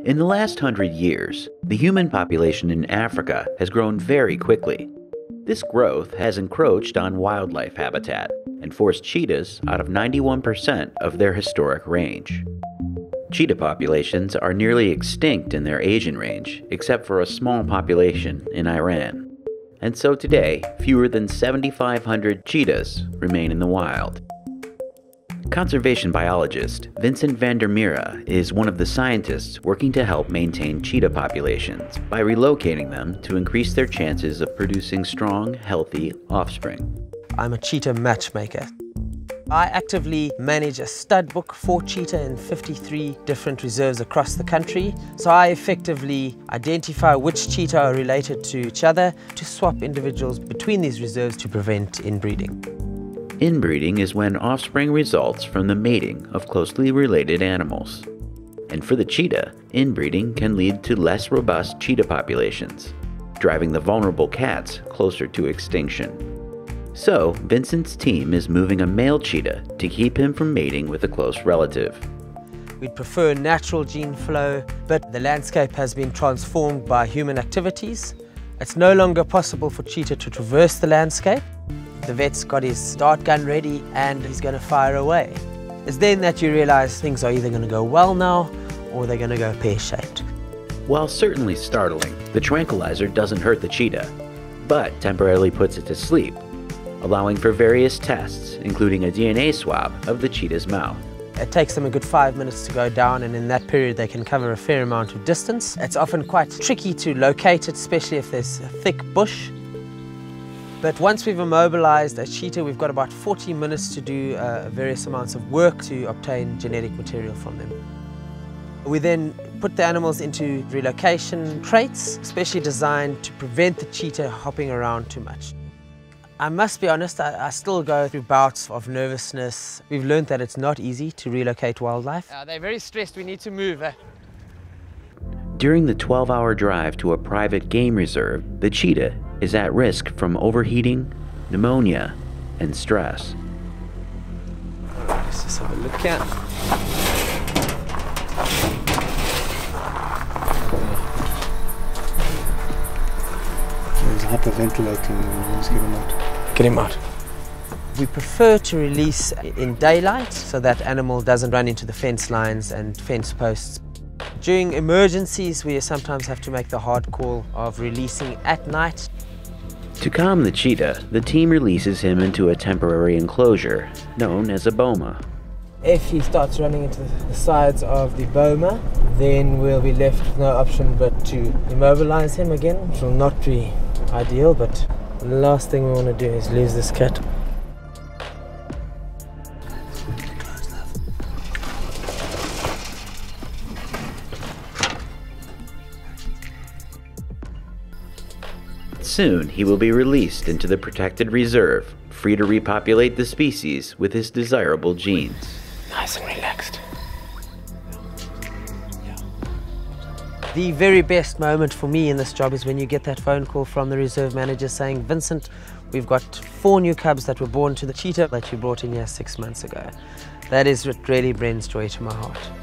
In the last 100 years, the human population in Africa has grown very quickly. This growth has encroached on wildlife habitat and forced cheetahs out of 91% of their historic range. Cheetah populations are nearly extinct in their Asian range, except for a small population in Iran. And so today, fewer than 7,500 cheetahs remain in the wild. Conservation biologist Vincent van der Merwe is one of the scientists working to help maintain cheetah populations by relocating them to increase their chances of producing strong, healthy offspring. I'm a cheetah matchmaker. I actively manage a stud book for cheetah in 53 different reserves across the country. So I effectively identify which cheetah are related to each other to swap individuals between these reserves to prevent inbreeding. Inbreeding is when offspring results from the mating of closely related animals. And for the cheetah, inbreeding can lead to less robust cheetah populations, driving the vulnerable cats closer to extinction. So, Vincent's team is moving a male cheetah to keep him from mating with a close relative. We'd prefer natural gene flow, but the landscape has been transformed by human activities. It's no longer possible for cheetah to traverse the landscape. The vet's got his dart gun ready and he's going to fire away. It's then that you realize things are either going to go well now or they're going to go pear-shaped. While certainly startling, the tranquilizer doesn't hurt the cheetah, but temporarily puts it to sleep, allowing for various tests, including a DNA swab of the cheetah's mouth. It takes them a good 5 minutes to go down, and in that period they can cover a fair amount of distance. It's often quite tricky to locate it, especially if there's a thick bush. But once we've immobilized a cheetah, we've got about 40 minutes to do various amounts of work to obtain genetic material from them. We then put the animals into relocation crates, specially designed to prevent the cheetah hopping around too much. I must be honest, I still go through bouts of nervousness. We've learned that it's not easy to relocate wildlife. They're very stressed, we need to move. During the 12-hour drive to a private game reserve, the cheetah is at risk from overheating, pneumonia, and stress. Let's just have a look at. He's hyperventilating. Let's get him out. Get him out. We prefer to release in daylight so that animal doesn't run into the fence lines and fence posts. During emergencies, we sometimes have to make the hard call of releasing at night. To calm the cheetah, the team releases him into a temporary enclosure known as a boma. If he starts running into the sides of the boma, then we'll be left with no option but to immobilize him again, which will not be ideal, but the last thing we want to do is lose this cat. Soon, he will be released into the protected reserve, free to repopulate the species with his desirable genes. Nice and relaxed. The very best moment for me in this job is when you get that phone call from the reserve manager saying, Vincent, we've got 4 new cubs that were born to the cheetah that you brought in here 6 months ago. That is what really brings joy to my heart.